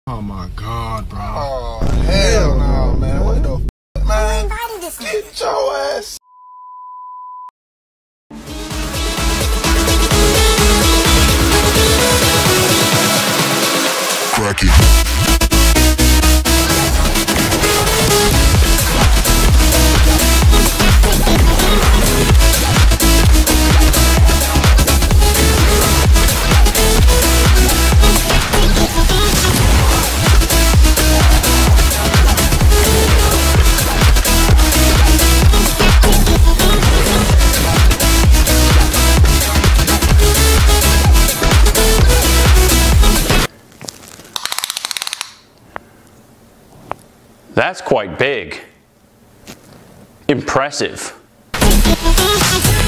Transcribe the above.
Oh my God, bro. Oh, hell no, man. What the f, man? Get your ass. Crack it. That's quite big. Impressive.